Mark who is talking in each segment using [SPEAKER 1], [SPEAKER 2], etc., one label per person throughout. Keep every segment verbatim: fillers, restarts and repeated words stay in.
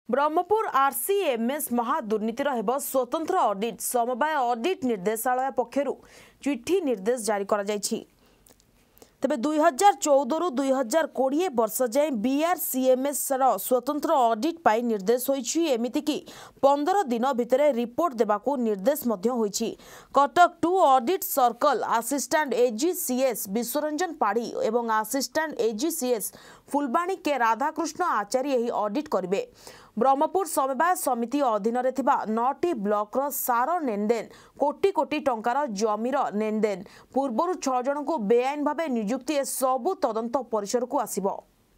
[SPEAKER 1] Brahmapur RCMS महादुर्नीतिर हेब स्वतंत्र audit समवाय ऑडिट निर्देशालय पक्षरु चिठी निर्देश जारी करा जायछि। तबे दुई हजार चौदह रु दुई हजार कोड़े वर्ष जाए बीआरसीएमएस रो स्वतंत्र ऑडिट पाई निर्देश होईछि। एमिति कि पंद्रह दिन भितरे रिपोर्ट देबाकू निर्देश मध्य होईछि। Cuttack two audit circle assistant AGCS Biswaranjan Padhi एवं असिस्टेंट एजीसीएस फुलबाणी के राधाकृष्ण आचार्य यही ऑडिट करिवे। ब्रह्मपुर समवाय समिति अधीन रे थिबा नौटी ब्लॉक रो सार नेनदेन कोटी कोटी टंकार जमीर नेनदेन पूर्वरु छह जन को बेआईन भावे नियुक्ति ए सबु तदंत परिसर को आसीबो।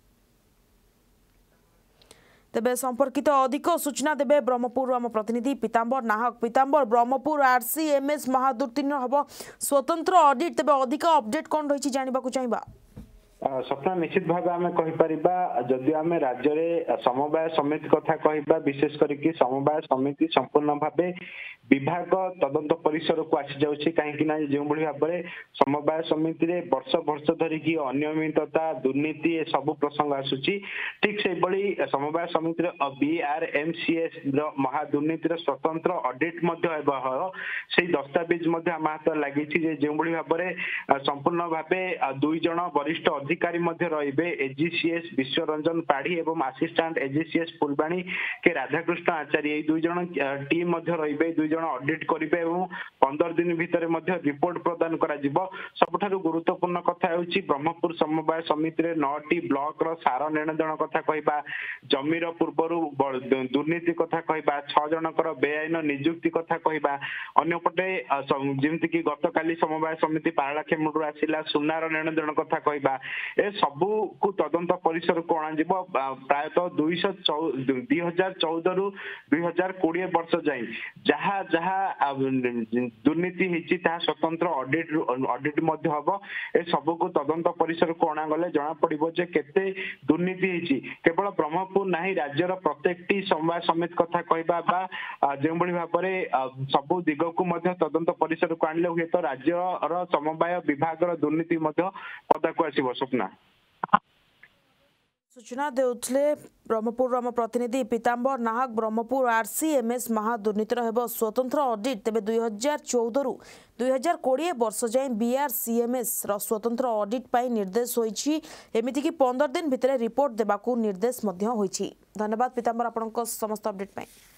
[SPEAKER 1] तेबे संपर्कित अधिक सूचना देबे ब्रह्मपुर आम प्रतिनिधि पीताम्बर नाहक। पीताम्बर, ब्रह्मपुर आरसीएमएस महादुर्नीतिर हबो स्वतंत्र ऑडिट, तेबे अधिक अपडेट कोन रहिछि जानिबाकू चाहिबा।
[SPEAKER 2] सपना निश्चित भाव आम कहीपर जदि आम राज्य में समवाय समिति कथा कह विशेष करके समवाय समिति संपूर्ण भाव विभाग तदंत परिसर को आसी जाऊँगी कहीं जो भाव में समवाय समिति रे वर्ष वर्ष धरिकी अनियमितता दुर्नीति ए सब प्रसंग आसूची ठीक से बड़ी समवाय समिति बीआरएमसीएस महादुर्नीतिर स्वतंत्र ऑडिट से दस्तावेज आम हाथ लगी जो भाव में संपूर्ण भाव दुई जन वरिष्ठ अधिकारी रे एजीसीएस विश्वरंजन पाढ़ी एवं असिस्टेंट एजीसीएस फुलबाणी के राधाकृष्ण आचार्य दुई जन टीम रे दुई जन ऑडिट करेंगे और पंद्रह दिन भितर रिपोर्ट प्रदान करा सबुठारु गुरुत्वपूर्ण कथा होची ब्रह्मपुर समवाय समिति रे नौटी ब्लॉक रो सार नेणदेण कथा कहबा जमीर पूर्वरु दुर्नीति कथा कहबा छह जनकर बेआईन नियुक्ति कथा कहबा अन्यपटे जेमति कि गतकाली समवाय समिति पारलाखेमुडु आसिला सुनार नेणदेण कथा कहबा ए सबू को तदंत परिसर को अणाजिब प्रायतः दुई हजार चौदह रु दुई हजार कोड़े वर्ष जाए जहाँ जहाँ दुर्नीति होती स्वतंत्र ऑडिट ऑडिट हम ए सबू को तदंत परिसर को अणागले जना पड़ो जे केते दुर्नीति होती केवल ब्रह्मपुर ना राज्यर प्रत्येक समवाय समिति कथा कहबा जो भाव में सबू दिग को तदंत परिसर को आनिले हुए तो राज्यर समवाय विभाग दुर्नीति पदा को आसो स्वप्ना
[SPEAKER 1] सूचना देउथले ब्रह्मपुर आम प्रतिनिधि पीताम्बर नाहक। ब्रह्मपुर आरसीएमएस महादुर्नीतिर हेब स्वतंत्र ऑडिट, तेबे दुई हजार चौदह रु दुई हजार कोड़े वर्ष जाए बीआरसीएमएस रो स्वतंत्र ऑडिट पाई निर्देश होईछि। एमिति कि पंद्रह दिन भितरे रिपोर्ट देबाकू निर्देश मध्य होईछि। धन्यवाद पीताम्बर आपनक समस्त अपडेट पाई।